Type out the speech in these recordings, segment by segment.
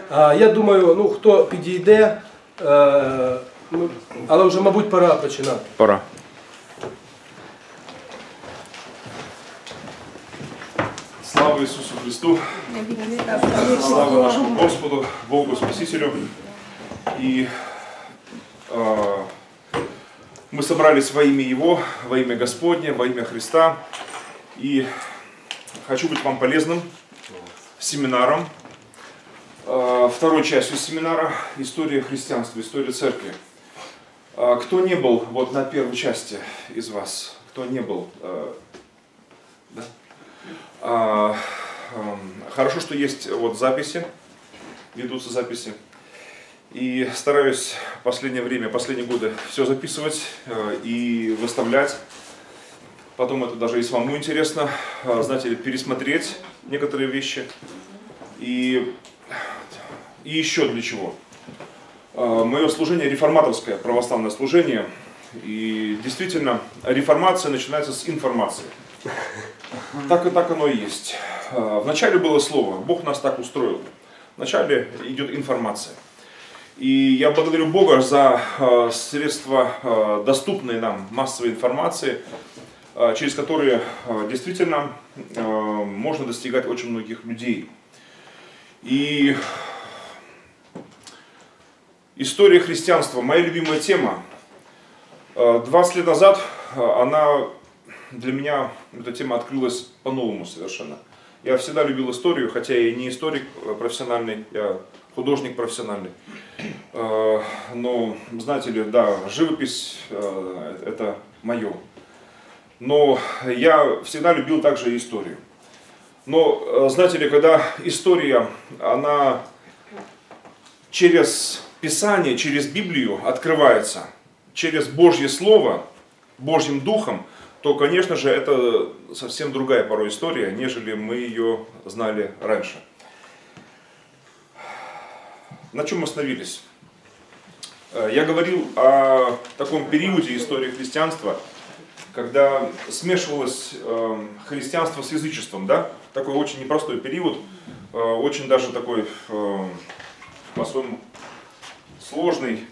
Я думаю, ну хто підійде, але вже, мабуть, пора починати. Пора. Слава Иисусу Христу! Слава нашему Господу, Богу Спасителю! И мы собрались во имя Его, во имя Господне, во имя Христа. И хочу быть вам полезным семинаром, второй частью семинара «История христианства», «История церкви». Кто не был вот на первой части из вас? Кто не был? Да? Хорошо, что есть вот записи, ведутся записи. И стараюсь в последнее время, последние годы все записывать и выставлять. Потом это даже и самому интересно, знаете, пересмотреть некоторые вещи. И еще для чего? Мое служение реформаторское, православное служение. И действительно, реформация начинается с информации. Так и так оно и есть. Вначале было слово, Бог нас так устроил. Вначале идет информация. И я благодарю Бога за средства, доступные нам массовой информации, через которые действительно можно достигать очень многих людей. И история христианства, моя любимая тема. 20 лет назад для меня эта тема открылась по-новому совершенно. Я всегда любил историю, хотя я не историк профессиональный, я художник профессиональный. Но, знаете ли, да, живопись это мое. Но я всегда любил также историю. Но, знаете ли, когда история, она через Писание, через Библию открывается, через Божье Слово, Божьим Духом, то, конечно же, это совсем другая порой история, нежели мы ее знали раньше. На чем мы остановились? Я говорил о таком периоде истории христианства, когда смешивалось христианство с язычеством, да? Такой очень непростой период, очень даже такой по-своему сложный.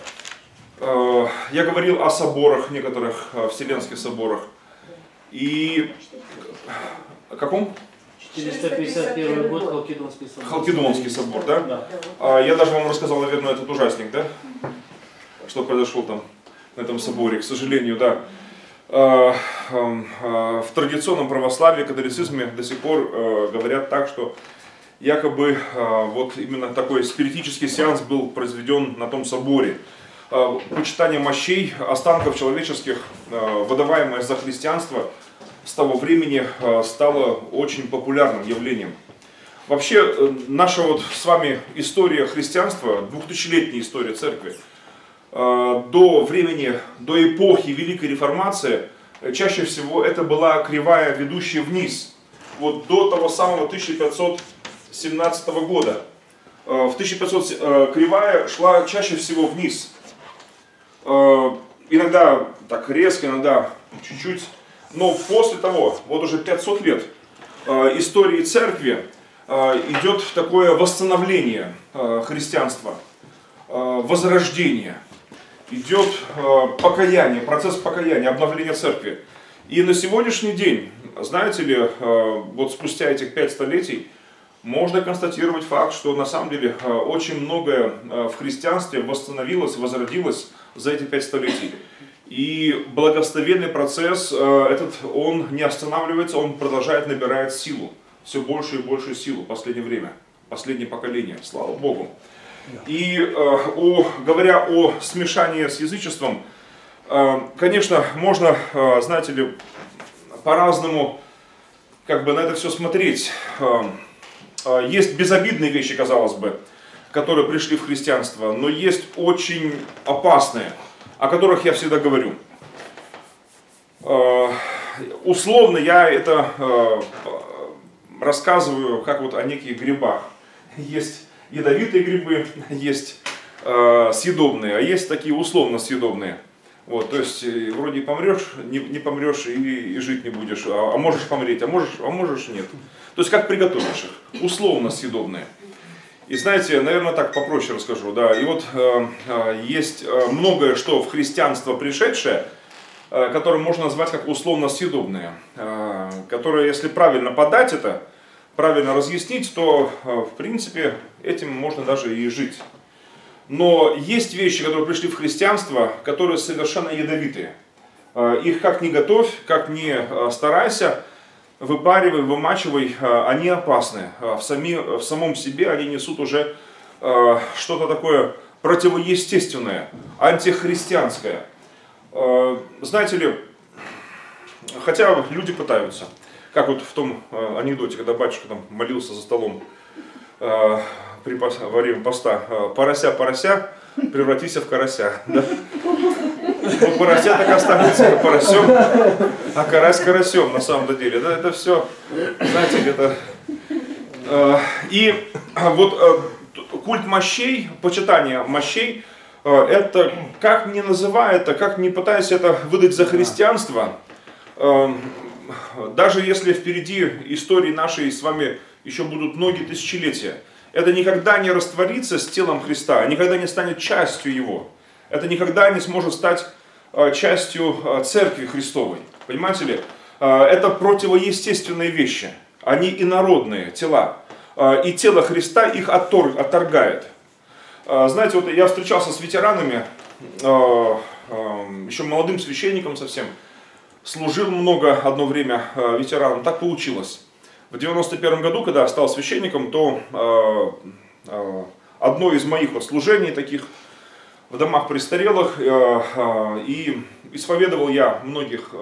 Я говорил о соборах, некоторых вселенских соборах. И о каком? 451 год, Халкидонский собор. Халкидонский собор, да? Я даже вам рассказал, наверное, этот ужасник, да? Что произошло там, на этом соборе, к сожалению, да. В традиционном православии, католицизме до сих пор говорят так, что якобы вот именно такой спиритический сеанс был произведен на том соборе. Почитание мощей, останков человеческих, выдаваемое за христианство, с того времени стало очень популярным явлением. Вообще, наша вот с вами история христианства, 2000-летняя история церкви, до времени, до эпохи Великой Реформации, чаще всего это была кривая, ведущая вниз. Вот до того самого 1517 года. В 1500 кривая шла чаще всего вниз. Иногда так резко, иногда чуть-чуть. Но после того, вот уже 500 лет истории церкви, идет такое восстановление христианства, возрождение. Идет покаяние, процесс покаяния, обновления церкви. И на сегодняшний день, знаете ли, вот спустя этих 5 столетий, можно констатировать факт, что на самом деле очень многое в христианстве восстановилось, возродилось за эти 5 столетий. И благословенный процесс этот, он не останавливается, он продолжает набирать силу. Все больше и больше силу в последнее время, последнее поколение, слава Богу. И говоря о смешании с язычеством, конечно, можно, знаете ли, по-разному как бы на это все смотреть. Есть безобидные вещи, казалось бы, которые пришли в христианство, но есть очень опасные, о которых я всегда говорю. Условно я это рассказываю как вот о неких грибах. Есть ядовитые грибы, есть съедобные, а есть такие условно съедобные. Вот, то есть вроде помрешь, не помрешь и жить не будешь, а можешь помереть, а можешь нет. То есть как приготовишь их, условно съедобные. И знаете, наверное, так попроще расскажу. Да. И вот есть многое, что в христианство пришедшее, которое можно назвать как условно съедобное, которое, если правильно подать это, правильно разъяснить, то, в принципе, этим можно даже и жить. Но есть вещи, которые пришли в христианство, которые совершенно ядовитые. Их как ни готовь, как ни старайся, выпаривай, вымачивай, они опасны. В самом себе они несут уже что-то такое противоестественное, антихристианское. Знаете ли, хотя люди пытаются, как вот в том анекдоте, когда батюшка там молился за столом во время поста: «Порося, порося, превратися в карася». Да? Ну, порося так останется поросем, а карась карасем на самом деле. Да, это все, знаете, где-то... И вот культ мощей, почитание мощей, это, как ни называй это, как ни пытайся это выдать за христианство, даже если впереди истории нашей с вами еще будут многие тысячелетия, это никогда не растворится с телом Христа, никогда не станет частью Его. Это никогда не сможет стать частью Церкви Христовой. Понимаете ли? Это противоестественные вещи. Они инородные тела. И тело Христа их отторгает. Знаете, вот я встречался с ветеранами, еще молодым священником совсем. Служил много одно время ветераном. Так получилось. В 91 году, когда стал священником, то одно из моих служений таких в домах престарелых, и исповедовал я многих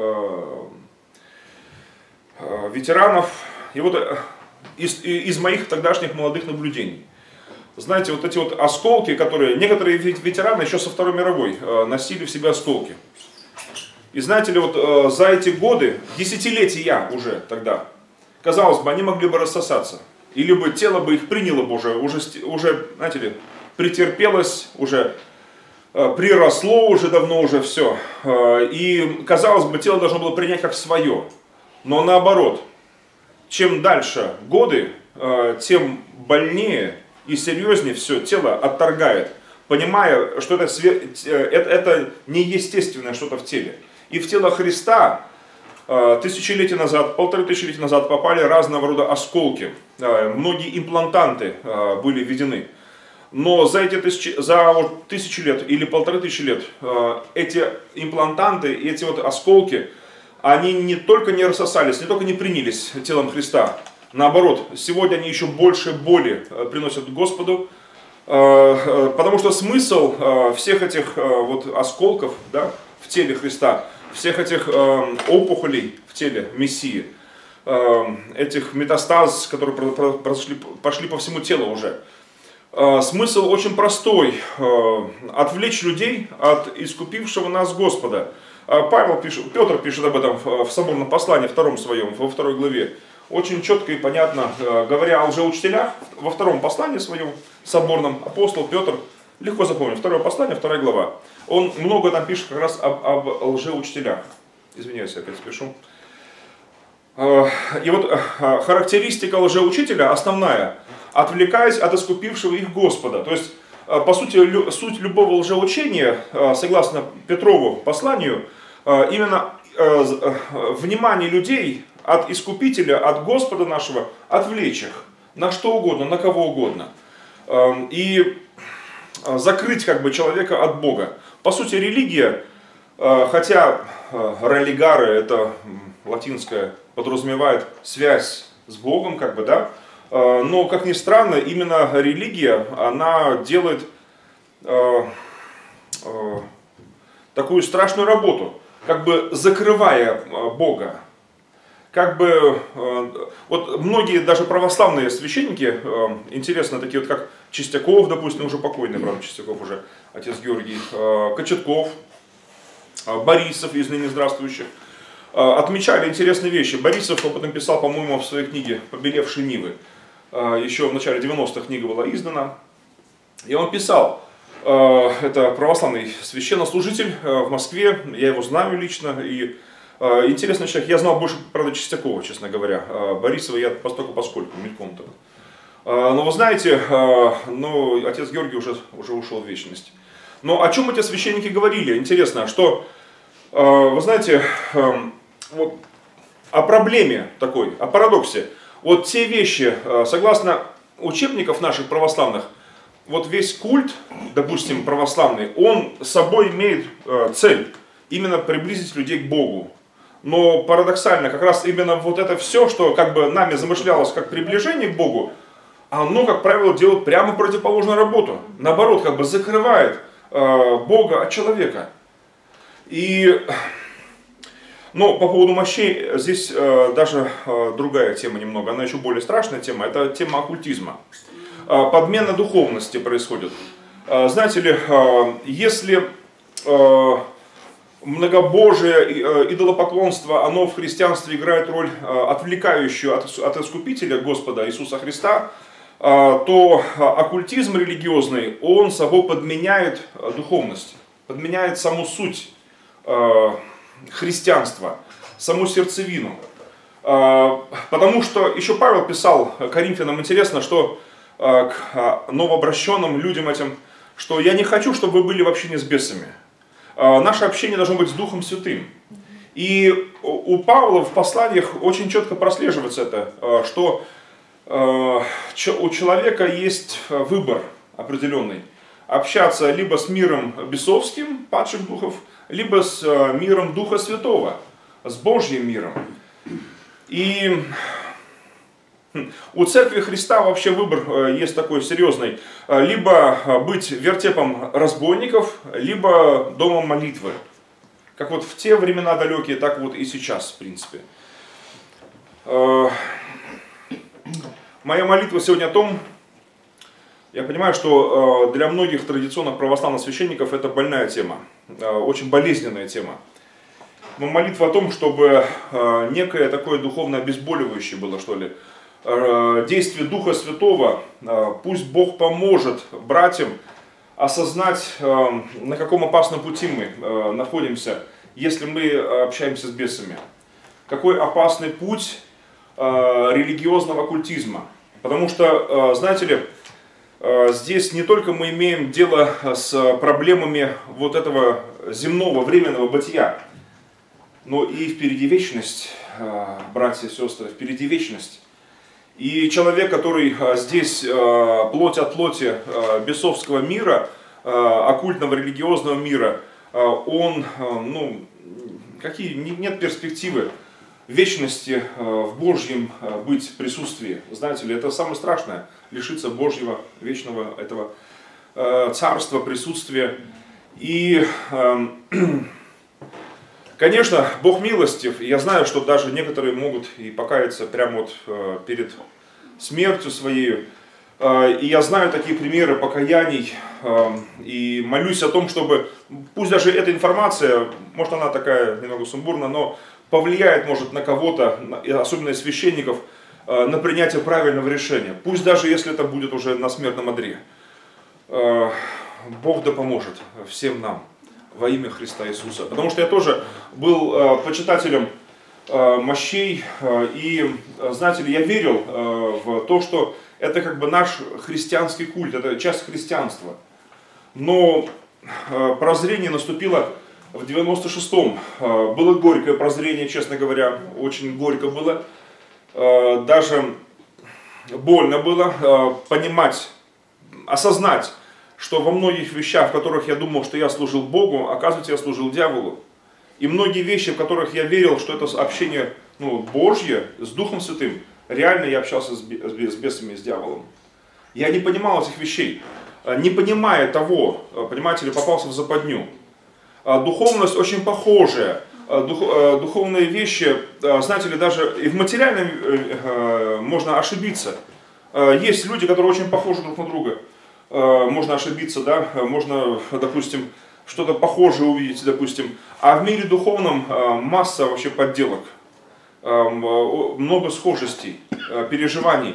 ветеранов, и вот из моих тогдашних молодых наблюдений. Знаете, вот эти вот осколки, которые некоторые ветераны еще со Второй мировой носили в себе осколки. И знаете ли, вот за эти годы, десятилетия уже тогда, казалось бы, они могли бы рассосаться. Или бы тело бы их приняло бы уже, знаете ли, претерпелось, уже приросло уже давно уже все. И, казалось бы, тело должно было принять как свое. Но наоборот, чем дальше годы, тем больнее и серьезнее все тело отторгает, понимая, что это неестественное что-то в теле. И в тело Христа тысячелетия назад, 1500 назад попали разного рода осколки. Многие имплантанты были введены. Но за тысячи лет или 1500 лет эти имплантанты, эти вот осколки, они не только не рассосались, не только не принялись телом Христа. Наоборот, сегодня они еще больше боли приносят Господу. Потому что смысл всех этих вот осколков, да, в теле Христа, всех этих опухолей в теле Мессии, этих метастаз, которые пошли по всему телу уже. Смысл очень простой: отвлечь людей от искупившего нас Господа. Петр пишет об этом в соборном послании, втором своем, во 2 главе. Очень четко и понятно, говоря о лжеучителях, во 2 послании своем соборном, апостол Петр, легко запомнить, 2 послание, 2 глава. Он много там пишет как раз об лжеучителях. Извиняюсь, я опять спешу. И вот характеристика лжеучителя основная: отвлекаясь от искупившего их Господа. То есть, по сути, суть любого лжеучения, согласно Петрову посланию, именно внимание людей от Искупителя, от Господа нашего, отвлечь их на что угодно, на кого угодно. И закрыть как бы человека от Бога. По сути, религия, хотя религare, это латинское, подразумевает связь с Богом, как бы, да, но, как ни странно, именно религия, она делает такую страшную работу, как бы закрывая Бога. Как бы, вот многие даже православные священники, интересно, такие вот как Чистяков, допустим, уже покойный, правда, Чистяков уже, отец Георгий, Кочетков, Борисов из ныне здравствующих, отмечали интересные вещи. Борисов об этом писал, по-моему, в своей книге «Побелевшие нивы». Еще в начале 90-х книга была издана. И он писал, это православный священнослужитель в Москве, я его знаю лично, и интересный человек. Я знал больше, правда, Чистякова, честно говоря. Борисова я поскольку мельком-то. Но вы знаете, ну, отец Георгий уже ушел в вечность. Но о чем эти священники говорили? Интересно, что, вы знаете, вот, о проблеме такой, о парадоксе. Вот те вещи, согласно учебников наших православных, вот весь культ, допустим, православный, он с собой имеет цель именно приблизить людей к Богу. Но парадоксально, как раз именно вот это все, что как бы нами замышлялось как приближение к Богу, оно, как правило, делает прямо противоположную работу. Наоборот, как бы закрывает Бога от человека. И, но по поводу мощей, здесь даже другая тема немного, она еще более страшная тема, это тема оккультизма. Подмена духовности происходит. Знаете ли, если многобожие, идолопоклонство, оно в христианстве играет роль отвлекающую от Искупителя Господа Иисуса Христа, то оккультизм религиозный, он собой подменяет духовность, подменяет саму суть христианства, саму сердцевину. Потому что еще Павел писал Коринфянам, интересно, что к новообращенным людям этим, что я не хочу, чтобы вы были в общении с бесами. Наше общение должно быть с Духом Святым. И у Павла в посланиях очень четко прослеживается это, что у человека есть выбор определенный. Общаться либо с миром бесовским, падших духов, либо с миром Духа Святого, с Божьим миром. И у Церкви Христа вообще выбор есть такой серьезный. Либо быть вертепом разбойников, либо домом молитвы. Как вот в те времена далекие, так вот и сейчас, в принципе. Моя молитва сегодня о том, я понимаю, что для многих традиционных православных священников это больная тема, очень болезненная тема. Но молитва о том, чтобы некое такое духовно обезболивающее было, что ли, действие Духа Святого, пусть Бог поможет братьям осознать, на каком опасном пути мы находимся, если мы общаемся с бесами. Какой опасный путь религиозного оккультизма. Потому что, знаете ли, здесь не только мы имеем дело с проблемами вот этого земного временного бытия, но и впереди вечность, братья и сестры, впереди вечность. И человек, который здесь плоть от плоти бесовского мира, оккультного религиозного мира, он, ну, нет перспективы вечности в Божьем быть присутствии. Знаете ли, это самое страшное, лишиться Божьего вечного этого царства, присутствия. И, конечно, Бог милостив. Я знаю, что даже некоторые могут и покаяться прямо вот перед смертью своей. И я знаю такие примеры покаяний. И молюсь о том, чтобы, пусть даже эта информация, может она такая немного сумбурная, но повлияет, может, на кого-то, особенно из священников, на принятие правильного решения. Пусть даже если это будет уже на смертном одре. Бог да поможет всем нам во имя Христа Иисуса. Потому что я тоже был почитателем мощей, и, знаете ли, я верил в то, что это как бы наш христианский культ, это часть христианства. Но прозрение наступило в 96-м. Было горькое прозрение, честно говоря, очень горько было. Даже больно было понимать, осознать, что во многих вещах, в которых я думал, что я служил Богу, оказывается, я служил дьяволу. И многие вещи, в которых я верил, что это общение Божье с Духом Святым, реально я общался с бесами, с дьяволом. Я не понимал этих вещей. Не понимая того, понимаете ли, попался в западню. Духовность очень похожая. Духовные вещи, знаете ли, даже и в материальном можно ошибиться. Есть люди, которые очень похожи друг на друга. Можно ошибиться, да, можно, допустим, что-то похожее увидеть, допустим. А в мире духовном масса вообще подделок, много схожестей, переживаний.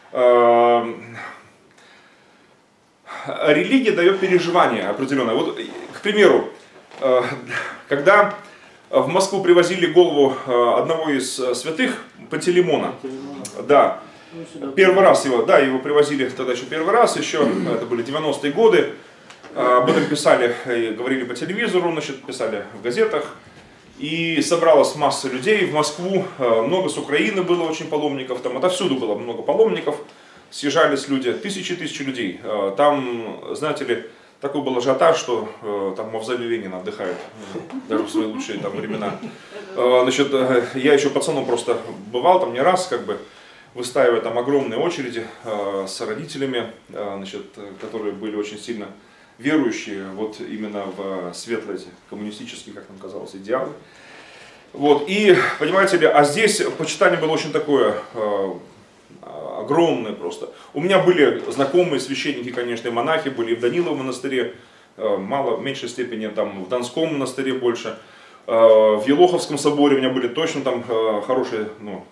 Религия дает переживание определенное. Вот, к примеру, когда в Москву привозили голову одного из святых, Пантелеймона, да, Ну, сюда. Первый раз его, да, его привозили тогда еще первый раз, еще, это были 90-е годы. Об этом писали, говорили по телевизору, значит, писали в газетах. И собралась масса людей в Москву, много с Украины было очень паломников, там отовсюду было много паломников, съезжались люди, тысячи людей. Там, знаете ли, такой был ажиотаж, что там в мавзолее Ленина отдыхают, даже в свои лучшие там времена. Значит, я еще пацаном просто бывал там не раз, как бы, выстаивая там огромные очереди с родителями, значит, которые были очень сильно верующие вот именно в светлые эти коммунистические, как нам казалось, идеалы. Вот, и, понимаете ли, а здесь почитание было очень такое огромное просто. У меня были знакомые священники, конечно, и монахи, были и в Даниловом монастыре, мало, в меньшей степени, там в Донском монастыре больше. В Елоховском соборе у меня были точно там хорошие, ну,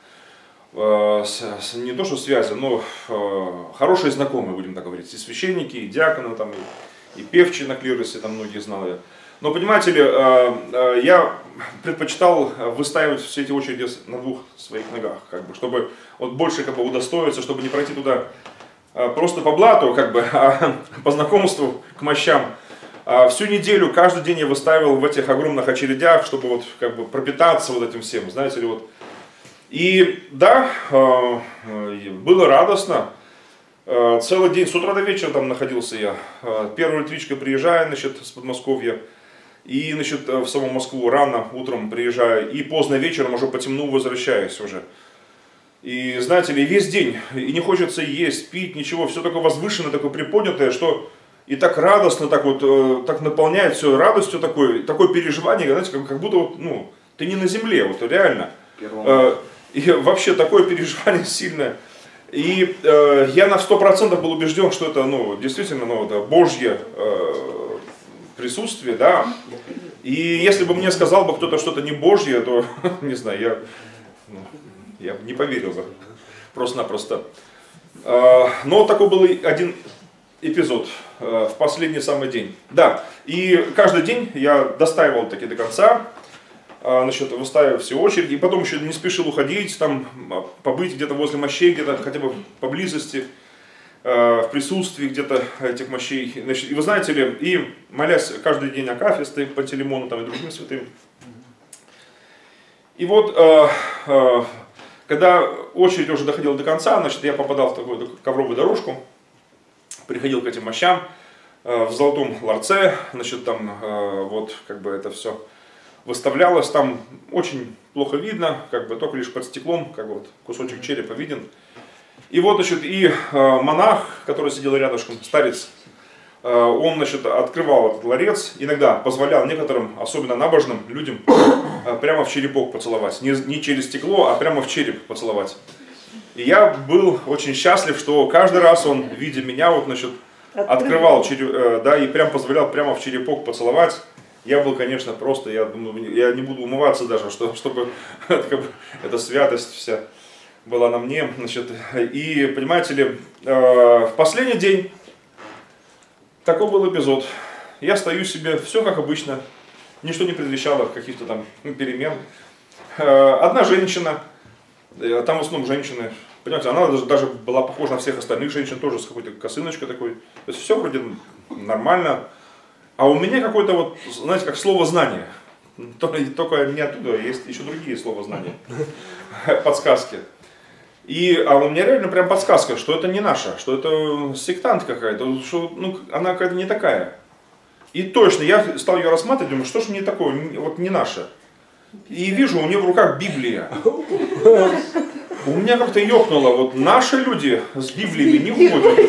не то что связи, но хорошие знакомые, будем так говорить, и священники, и диаконы, там, и певчие на клиросе, там многие знал я. Но понимаете ли, я предпочитал выстаивать все эти очереди на двух своих ногах, как бы, чтобы вот больше как бы удостоиться, чтобы не пройти туда просто по блату, как бы, а по знакомству к мощам. Всю неделю, каждый день я выстаивал в этих огромных очередях, чтобы вот как бы пропитаться вот этим всем, знаете ли, вот. И да, было радостно. Целый день, с утра до вечера там находился я. Первой электричкой приезжаю, значит, с Подмосковья. И, значит, в саму Москву рано утром приезжаю. И поздно вечером уже по темну возвращаюсь уже. И, знаете ли, весь день. И не хочется есть, пить, ничего. Все такое возвышенное, такое приподнятое, что и так радостно, так вот, так наполняет все радостью такое переживание, знаете, как будто вот, ну, ты не на земле, вот реально. И вообще такое переживание сильное. И я на 100% был убежден, что это, ну, действительно, ну, это Божье присутствие, да. И если бы мне сказал бы кто-то что-то не Божье, то, не знаю, я бы не поверил бы. Просто-напросто. Но такой был один эпизод в последний самый день. Да, и каждый день я достаивал таки до конца. Значит, выстаивая все очереди, и потом еще не спешил уходить, там, побыть где-то возле мощей, где-то хотя бы поблизости, в присутствии где-то этих мощей. Значит, и вы знаете ли, и молясь каждый день Акафисты, Пантелеймону там, и другим святым. И вот, когда очередь уже доходила до конца, значит, я попадал в такую ковровую дорожку, приходил к этим мощам, в золотом ларце, значит, там, вот, как бы это все выставлялось, там очень плохо видно, как бы только лишь под стеклом, как бы вот кусочек черепа виден. И вот, значит, и монах, который сидел рядышком, старец, он, значит, открывал этот ларец, иногда позволял некоторым, особенно набожным людям, прямо в черепок поцеловать. Не через стекло, а прямо в череп поцеловать. И я был очень счастлив, что каждый раз он, видя меня, вот, значит, открывал череп, да, и прям позволял прямо в черепок поцеловать. Я был, конечно, просто, я думаю, я не буду умываться даже, чтобы эта святость вся была на мне. Значит, и, понимаете ли, в последний день такой был эпизод. Я стою себе, все как обычно, ничто не предвещало каких-то там перемен. Одна женщина, там в основном женщины, понимаете, она даже была похожа на всех остальных женщин, тоже с какой-то косыночкой такой. То есть все вроде нормально. А у меня какое-то вот, знаете, как слово знание. Только не оттуда, есть еще другие слова знания. Подсказки. А у меня реально прям подсказка, что это не наша, что это сектант какая-то, что ну, она какая-то не такая. И точно, я стал ее рассматривать, думаю, что ж не такое, вот не наша. И вижу, у нее в руках Библия. У меня как-то ёкнуло, вот наши люди с Библиями не ходят.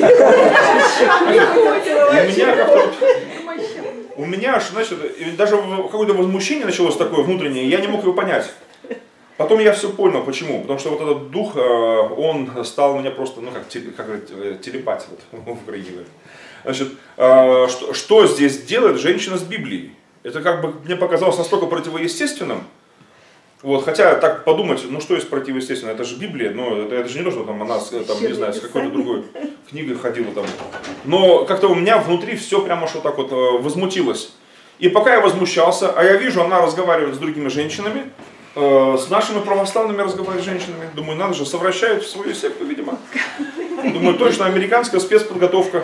У меня аж, значит, даже какое-то возмущение началось такое внутреннее, я не мог его понять. Потом я все понял, почему. Потому что вот этот дух, он стал меня просто, ну как телепать, вот, в Украине. Значит, что здесь делает женщина с Библией? Это как бы мне показалось настолько противоестественным. Вот, хотя так подумать, ну что есть противоестественно, это же Библия, но это же не то, что там она, там, не знаю, с какой-то другой книгой ходила там. Но как-то у меня внутри все прямо что так вот возмутилось. И пока я возмущался, а я вижу, она разговаривает с другими женщинами, с нашими православными разговаривать с женщинами. Думаю, надо же, совращают в свою секту, видимо. Думаю, точно американская спецподготовка.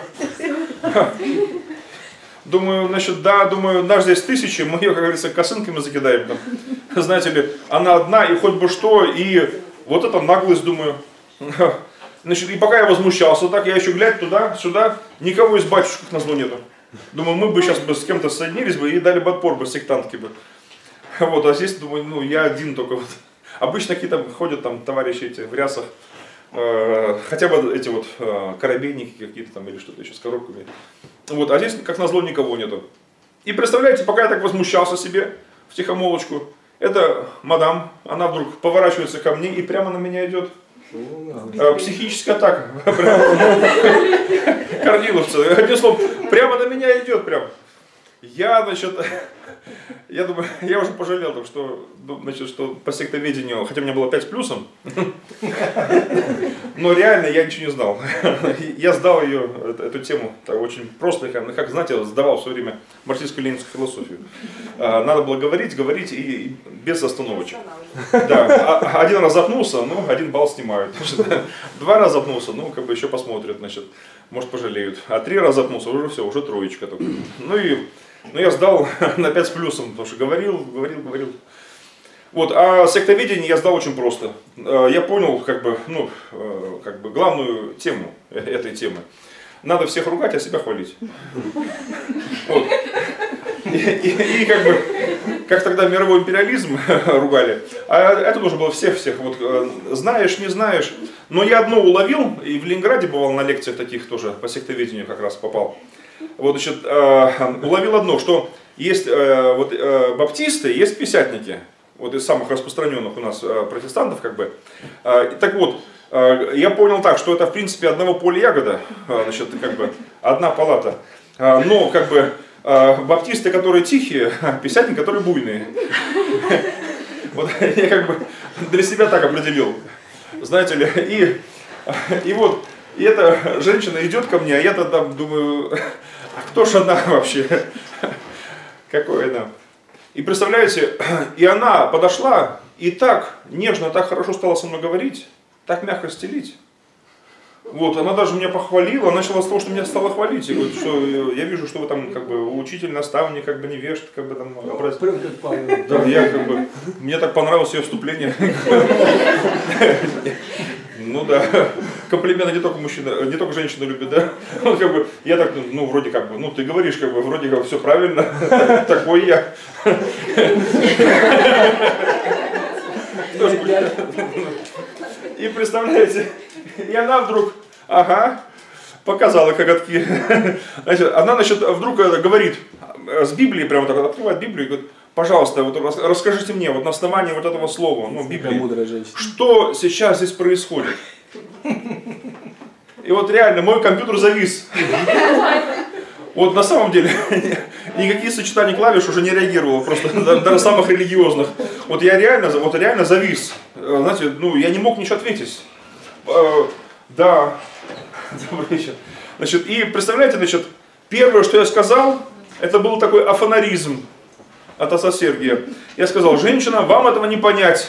Думаю, значит, да, думаю, нас здесь тысячи, мы ее, как говорится, косынками закидаем там. Знаете ли, она одна, и хоть бы что, и вот это наглость, думаю. Значит, и пока я возмущался, так я еще глядь туда, сюда, никого из батюшек назло нету. Думаю, мы бы сейчас бы с кем-то соединились бы и дали бы отпор бы сектантки бы. Вот, а здесь, думаю, ну, я один только вот. Обычно какие-то ходят там товарищи эти в рясах, хотя бы эти вот корабейники какие-то там или что-то еще с коробками. Вот, а здесь, как назло, никого нету. И представляете, пока я так возмущался себе в тихомолочку, эта мадам, она вдруг поворачивается ко мне и прямо на меня идет. Психическая атака. Корниловцы. Одним словом, прямо на меня идет прям. Я, значит, я думаю, я уже пожалел, что, значит, что по сектоведению, хотя у меня было 5 с плюсом, но реально я ничего не знал. Я сдал ее, эту тему, так, очень просто, как знаете, сдавал все время марксистско-ленинскую философию. Надо было говорить и без остановочек. Да, один раз запнулся, ну, 1 балл снимают. 2 раза запнулся, ну, как бы еще посмотрят, значит, может пожалеют. А 3 раза запнулся, уже все, уже троечка только. Ну, я сдал на 5 с плюсом, потому что говорил. Вот, а сектоведение я сдал очень просто. Я понял, как бы главную тему этой темы. Надо всех ругать, а себя хвалить. Вот. И как бы, как тогда мировой империализм ругали, а это тоже было всех, вот, знаешь, не знаешь. Но я одно уловил, и в Ленинграде бывал на лекциях таких тоже, по сектоведению как раз попал. Вот, значит, уловил одно, что есть баптисты, есть пятидесятники, вот из самых распространенных у нас протестантов, как бы. Так вот, я понял так, что это в принципе одного поля ягода, значит, как бы одна палата, но как бы баптисты, которые тихие, пятидесятники, которые буйные. Вот я как бы для себя так определил, знаете ли, и вот. И эта женщина идет ко мне, а я-то там думаю, а кто ж она вообще? Какой она? И представляете, и она подошла и так нежно, так хорошо стала со мной говорить, так мягко стелить. Вот, она даже меня похвалила, начала с того, что меня стала хвалить. И говорит, что я вижу, что вы там как бы учитель, наставник, как бы невежд, как бы там да, я как бы, мне так понравилось ее вступление. Ну да, комплименты не только мужчина, не только женщина любит, да? Он как бы, я так, ну вроде как бы, ну ты говоришь как бы, вроде как все правильно, такой я. И представляете, и она вдруг, показала коготки. Значит, она, значит, вдруг говорит, с Библии прямо так открывает Библию и говорит, пожалуйста, вот расскажите мне, вот на основании вот этого слова, ну, Библии, что сейчас здесь происходит? И вот реально, мой компьютер завис. Вот на самом деле, никакие сочетания клавиш уже не реагировало, просто даже самых религиозных. Вот я реально завис. Знаете, ну, я не мог ничего ответить. Да, добрый вечер. Значит, и представляете, значит, первое, что я сказал, это был такой афонаризм от отца Сергия. Я сказал, женщина, вам этого не понять.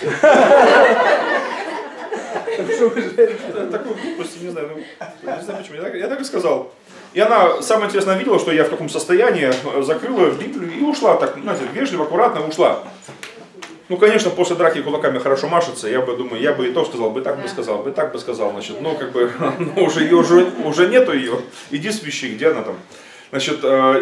Такую глупость, не знаю почему. Я так и сказал. И она, самое интересное, видела, что я в каком состоянии, закрыла Библию и ушла так, знаете, вежливо, аккуратно ушла. Ну, конечно, после драки кулаками хорошо машется, я бы и то сказал, бы так бы сказал, значит, ну, как бы, ну, уже нету ее, иди свищи, где она там, значит,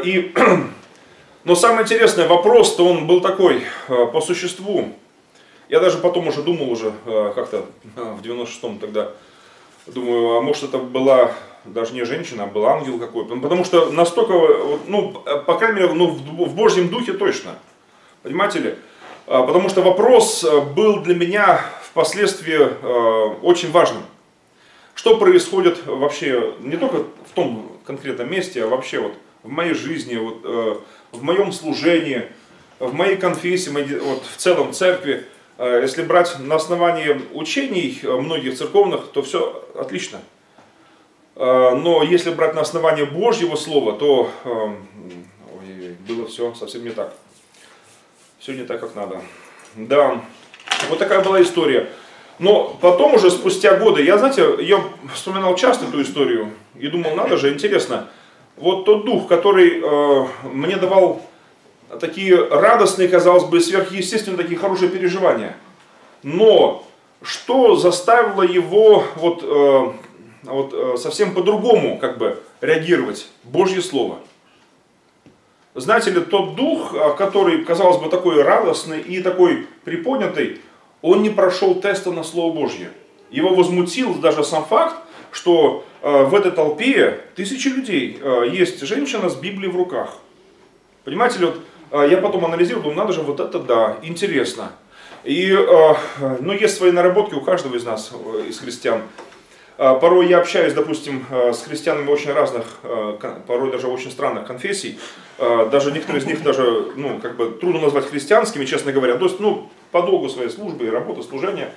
но самое интересное, вопрос-то он был такой, по существу, я даже потом уже думал, уже как-то в 96-м тогда, думаю, а может это была даже не женщина, а был ангел какой, потому что настолько, ну, по крайней мере, ну, в Божьем духе точно, понимаете ли? Потому что вопрос был для меня впоследствии очень важным. Что происходит вообще, не только в том конкретном месте, а вообще вот в моей жизни, вот, в моем служении, в моей конфессии, вот, в целом церкви. Если брать на основании учений многих церковных, то все отлично. Но если брать на основании Божьего Слова, то было все совсем не так. Все не так, как надо. Да. Вот такая была история. Но потом уже, спустя годы, я, знаете, я вспоминал часто эту историю и думал, надо же, интересно, вот тот дух, который мне давал такие радостные, казалось бы, сверхъестественные, такие хорошие переживания. Но что заставило его совсем по-другому как бы реагировать? Божье Слово. Знаете ли, тот дух, который, казалось бы, такой радостный и такой приподнятый, он не прошел теста на Слово Божье. Его возмутил даже сам факт, что в этой толпе тысячи людей есть женщина с Библией в руках. Понимаете ли, вот, я потом анализировал, думаю, надо же, вот это да, интересно. И, ну, есть свои наработки у каждого из нас, из христиан. Порой я общаюсь, допустим, с христианами очень разных, порой даже очень странных конфессий. Даже некоторые из них даже, ну, как бы трудно назвать христианскими, честно говоря. То есть, ну, по долгу своей службы и работы, служения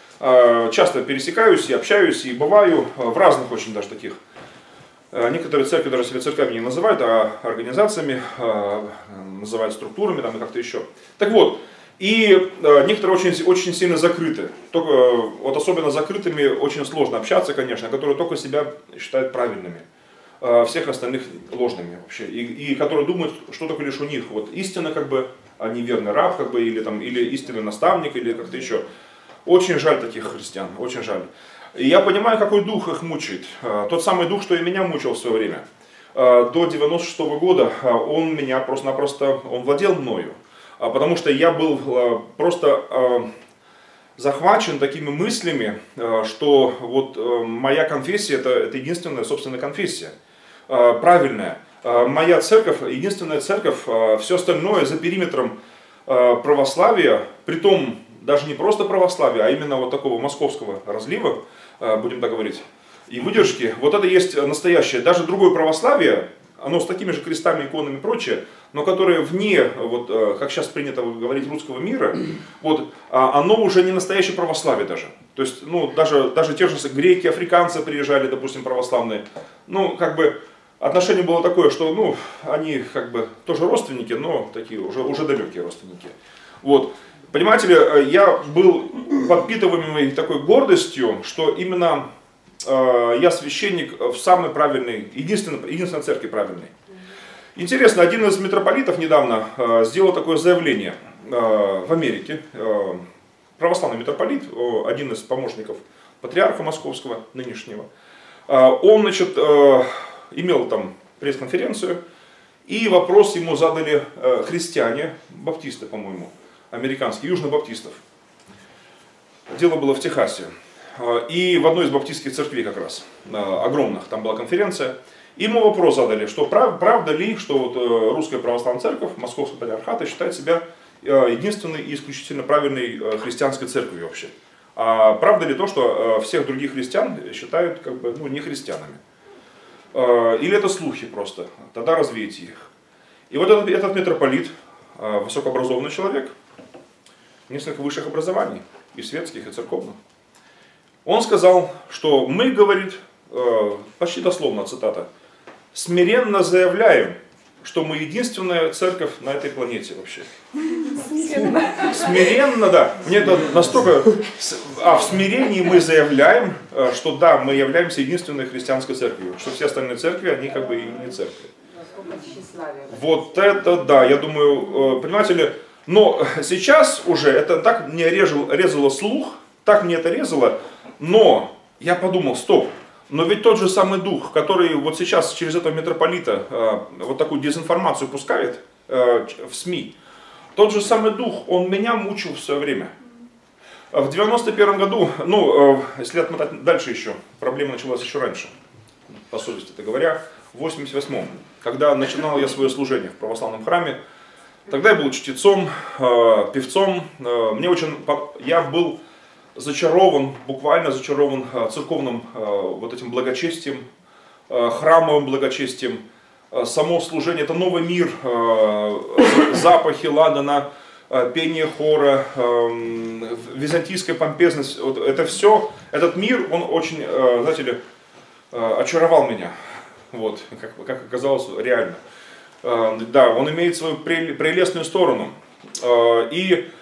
часто пересекаюсь и общаюсь, и бываю в разных очень даже таких. Некоторые церкви даже себя церквями не называют, а организациями, называют структурами там, и как-то еще. Так вот, и некоторые очень сильно закрыты. Только, вот особенно закрытыми очень сложно общаться, конечно, которые только себя считают правильными. Всех остальных ложными вообще. И которые думают, что только лишь у них. Вот истина, как бы, а не верный раб, как бы, или истинный наставник, или как-то еще. Очень жаль таких христиан, очень жаль. И я понимаю, какой дух их мучает. Тот самый дух, что и меня мучил в свое время. До 96-го года он меня просто-напросто, он владел мною. Потому что я был просто захвачен такими мыслями, что вот моя конфессия это единственная собственная конфессия, правильная. Моя церковь, единственная церковь, все остальное за периметром православия, притом даже не просто православия, а именно вот такого московского разлива, будем так говорить, и выдержки, вот это есть настоящее. Даже другое православие, оно с такими же крестами, иконами и прочее, но которое вне, вот, как сейчас принято говорить, русского мира, вот, оно уже не настоящее православие даже. То есть, ну, даже те же греки, африканцы приезжали, допустим, православные. Ну, как бы, отношение было такое, что, ну, они, как бы, тоже родственники, но такие уже далекие родственники. Вот. Понимаете ли, я был подпитываемый такой гордостью, что именно я священник в самой правильной, единственной церкви правильной. Интересно, один из митрополитов недавно сделал такое заявление в Америке. Православный митрополит, один из помощников патриарха московского нынешнего. Он, значит, имел там пресс-конференцию, и вопрос ему задали христиане, баптисты, по-моему, американские, южнобаптистов. Дело было в Техасе. И в одной из баптистских церквей как раз, огромных, там была конференция. Ему вопрос задали, что правда ли, что вот Русская Православная Церковь, Московского Патриархата считает себя единственной и исключительно правильной христианской церковью вообще. А правда ли то, что всех других христиан считают как бы, ну, не христианами? Или это слухи просто? Тогда развейте их. И вот этот митрополит, высокообразованный человек, несколько высших образований, и светских, и церковных. Он сказал, что мы, говорит, почти дословно цитата, смиренно заявляем, что мы единственная церковь на этой планете вообще. Смиренно, да. Мне это настолько... в смирении мы заявляем, что да, мы являемся единственной христианской церковью, что все остальные церкви, они как бы и не церкви. Вот это да, я думаю, понимаете ли, но сейчас уже это так мне резало слух, так мне это резало, но я подумал, стоп, но ведь тот же самый дух, который вот сейчас через этого митрополита вот такую дезинформацию пускает в СМИ, тот же самый дух, он меня мучил в свое время. В 91 году, ну, если отмотать дальше еще, проблема началась еще раньше, по совести говоря, в 88-м, когда начинал я свое служение в православном храме. Тогда я был чтецом, певцом, я был зачарован, буквально зачарован церковным вот этим благочестием, храмовым благочестием. Само служение, это новый мир, запахи ладана, пение хора, византийская помпезность, вот это все, этот мир, он очень, знаете ли, очаровал меня, вот, как оказалось, реально. Да, он имеет свою прелестную сторону. И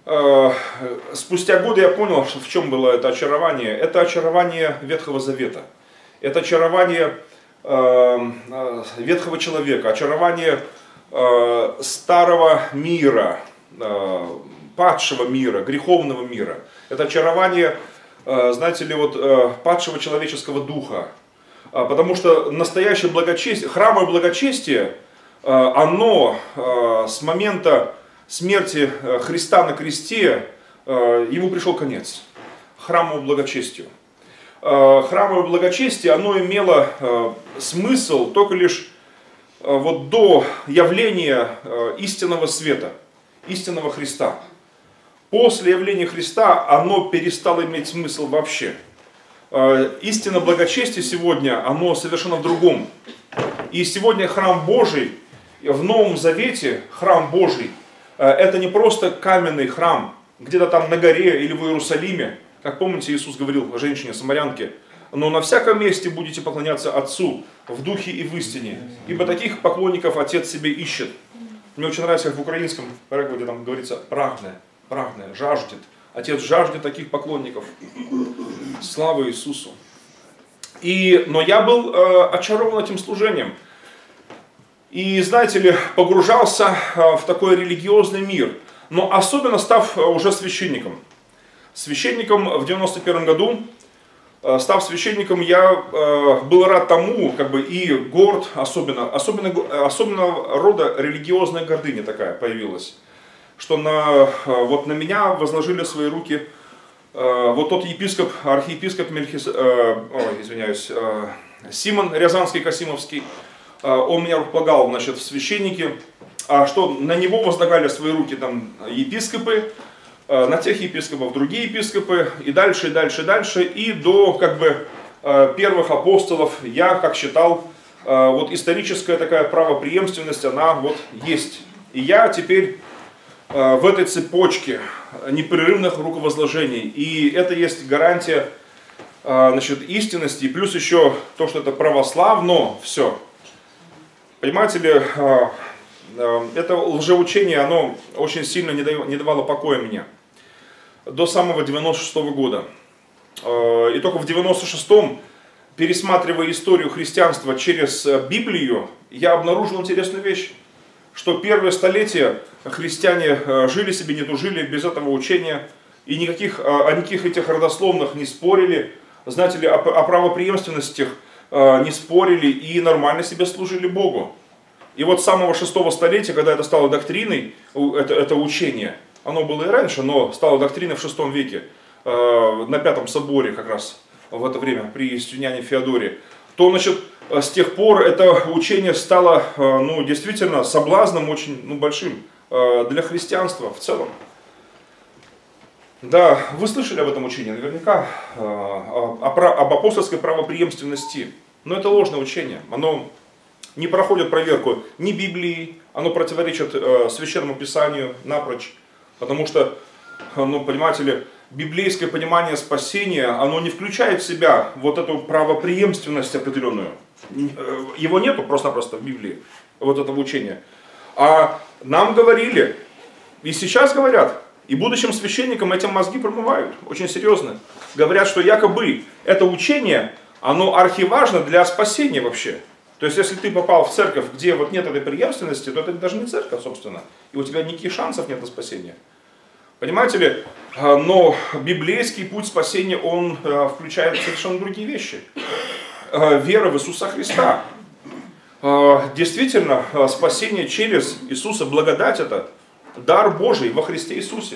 спустя годы я понял, в чем было это очарование. Это очарование Ветхого Завета. Это очарование ветхого человека, очарование старого мира, падшего мира, греховного мира. Это очарование, знаете ли, вот падшего человеческого духа. Потому что настоящее благочестие, храмовое благочестие, оно с момента смерти Христа на кресте, ему пришел конец. Храмовому благочестию. Храмовое благочестие, оно имело смысл только лишь вот до явления истинного света, истинного Христа. После явления Христа оно перестало иметь смысл вообще. Истинное благочестие сегодня, оно совершенно в другом. И сегодня храм Божий, в Новом Завете храм Божий, это не просто каменный храм, где-то там на горе или в Иерусалиме. Как помните, Иисус говорил женщине-самарянке: но на всяком месте будете поклоняться Отцу в духе и в истине, ибо таких поклонников Отец себе ищет. Мне очень нравится, как в украинском перекладе там говорится: прагне, жаждет. Отец жаждет таких поклонников. Слава Иисусу. Но я был очарован этим служением. И, знаете ли, погружался в такой религиозный мир. Но особенно став уже священником. Священником в 91 году, став священником, я был рад тому, и горд, особенно рода религиозная гордыня такая появилась, что на меня возложили свои руки вот тот епископ, архиепископ Симон Рязанский-Касимовский. Он меня руководил, в священнике, а что на него возлагали свои руки там епископы, на тех епископов другие епископы, и дальше, и дальше, и дальше, и до первых апостолов, я как считал, вот историческая такая правопреемственность, она вот есть. И я теперь в этой цепочке непрерывных руковозложений, и это есть гарантия истинности, и плюс еще то, что это православно все. Понимаете ли, это лжеучение, оно очень сильно не давало покоя мне. До самого 96-го года. И только в 96-м, пересматривая историю христианства через Библию, я обнаружил интересную вещь. Что первые столетия христиане жили себе, не тужили без этого учения. И о никаких этих родословных не спорили. Знаете ли, о правопреемственностях не спорили и нормально себе служили Богу. И вот с самого 6-го столетия, когда это стало доктриной, это учение, оно было и раньше, но стало доктриной в 6 веке, на Пятом соборе как раз в это время, при Юстиниане Феодоре, то с тех пор это учение стало действительно соблазном очень большим для христианства в целом. Да, вы слышали об этом учении наверняка, об апостольской правопреемственности. Но это ложное учение. Оно не проходит проверку ни Библии, оно противоречит Священному Писанию напрочь. Потому что, понимаете ли, библейское понимание спасения, оно не включает в себя вот эту правопреемственность определенную. Его нету просто-напросто в Библии, вот этого учения. А нам говорили, и сейчас говорят, и будущим священникам этим мозги промывают, очень серьезно. Говорят, что якобы это учение, оно архиважно для спасения вообще. То есть, если ты попал в церковь, где вот нет этой преемственности, то это даже не церковь, собственно. И у тебя никаких шансов нет на спасение. Понимаете ли? Но библейский путь спасения, он включает совершенно другие вещи. Вера в Иисуса Христа. Действительно, спасение через Иисуса, благодать это дар Божий во Христе Иисусе.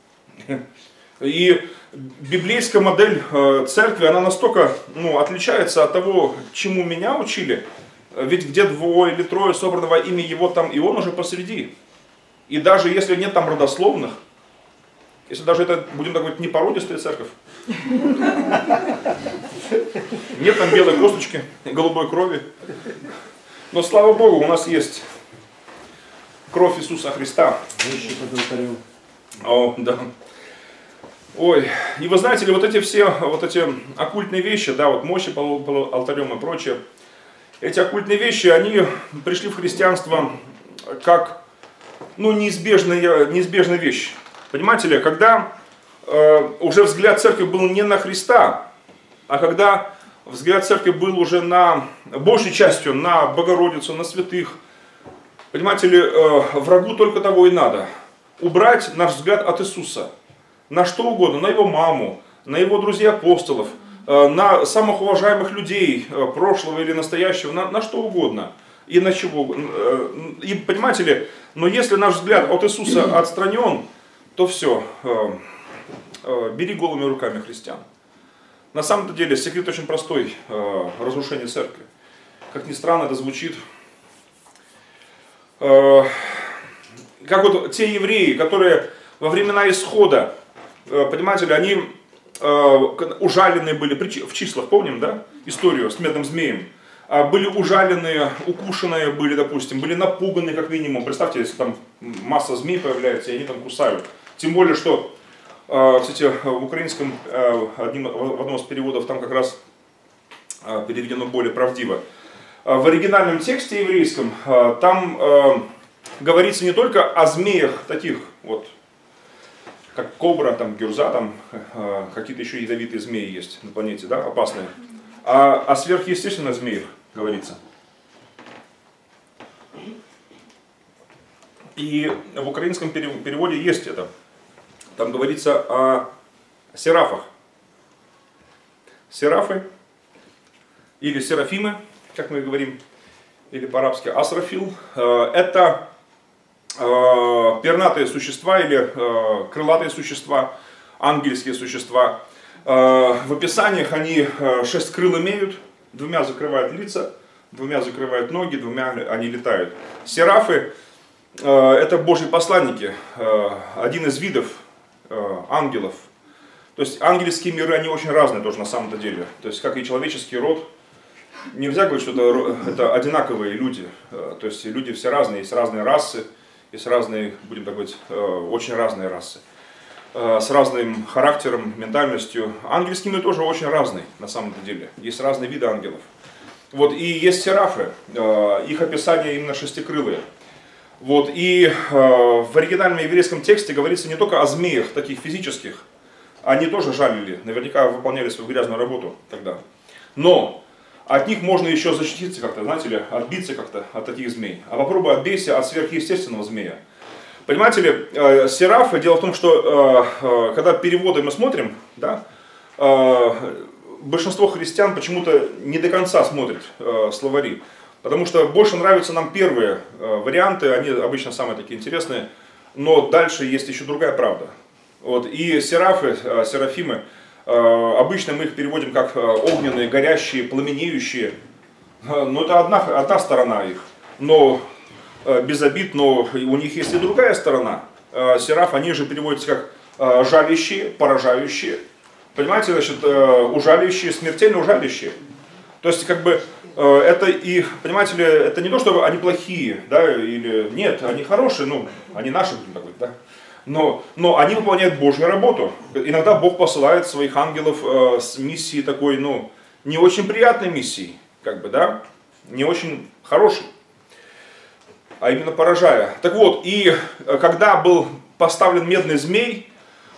И библейская модель церкви, она настолько отличается от того, чему меня учили. Ведь где 2 или 3 собраны во имя Его, там и Он уже посреди. И даже если нет там родословных, если даже это, будем так говорить, не породистая церковь, нет там белой косточки, голубой крови, но слава Богу, у нас есть кровь Иисуса Христа. О, да. Ой, и вы знаете ли, вот эти оккультные вещи, да, вот мощи по алтарям и прочее, эти оккультные вещи, они пришли в христианство как неизбежная вещь. Понимаете ли, когда уже взгляд церкви был не на Христа, а когда взгляд церкви был уже на, большей частью, на Богородицу, на святых, понимаете ли, врагу только того и надо. Убрать наш взгляд от Иисуса. На что угодно, на его маму, на его друзей апостолов, на самых уважаемых людей прошлого или настоящего, на что угодно. И на чего. И понимаете ли, но если наш взгляд от Иисуса отстранен, то все, бери голыми руками христиан. На самом деле секрет очень простой, разрушение церкви. Как ни странно это звучит. Как вот те евреи, которые во времена исхода, понимаете ли, они ужаленные были, в числах, помним, да, историю с медным змеем, были ужаленные, укушенные были, допустим, были напуганы как минимум. Представьте, если там масса змей появляется, и они там кусают. Тем более, что, кстати, в украинском, в одном из переводов там как раз переведено более правдиво. В оригинальном тексте еврейском там говорится не только о змеях таких вот, как кобра, там, гюрза, там какие-то еще ядовитые змеи есть на планете, да, опасные. А о сверхъестественных змеях говорится. И в украинском переводе есть это. Там говорится о серафах. Серафы или серафимы, как мы говорим, или по-арабски асрафил, это пернатые существа или крылатые существа, ангельские существа. В описаниях они 6 крыл имеют, 2 закрывают лица, 2 закрывают ноги, 2 они летают. Серафы это Божьи посланники, один из видов ангелов. То есть ангельские миры, они очень разные тоже на самом-то деле. То есть как и человеческий род, нельзя говорить, что это одинаковые люди. То есть люди все разные, есть разные расы, есть разные, будем так говорить, очень разные расы. С разным характером, ментальностью. Ангельские миры тоже очень разные на самом-то деле. Есть разные виды ангелов. Вот, и есть серафы, их описание именно шестикрылые. Вот, и в оригинальном еврейском тексте говорится не только о змеях, таких физических, они тоже жалили, наверняка выполняли свою грязную работу тогда. Но от них можно еще защититься как-то, знаете ли, отбиться как-то от таких змей. А попробуй отбейся от сверхъестественного змея. Понимаете ли, серафы, дело в том, что когда переводы мы смотрим, да, большинство христиан почему-то не до конца смотрят словари. Потому что больше нравятся нам первые варианты, они обычно самые такие интересные, но дальше есть еще другая правда. Вот. И серафы, серафимы, обычно мы их переводим как огненные, горящие, пламенеющие. Но это одна сторона их, но без обид, но у них есть и другая сторона. Сераф, они же переводятся как жалящие, поражающие. Понимаете, значит, ужаляющие, смертельно ужалящие. То есть, как бы, это и, понимаете ли, это не то, что они плохие, да, или нет, они хорошие, ну, они наши, будем так говорить, да. Но они выполняют Божью работу. Иногда Бог посылает своих ангелов с миссией такой, ну, не очень приятной миссией, как бы, да, не очень хорошей, а именно поражая. Так вот, и когда был поставлен медный змей,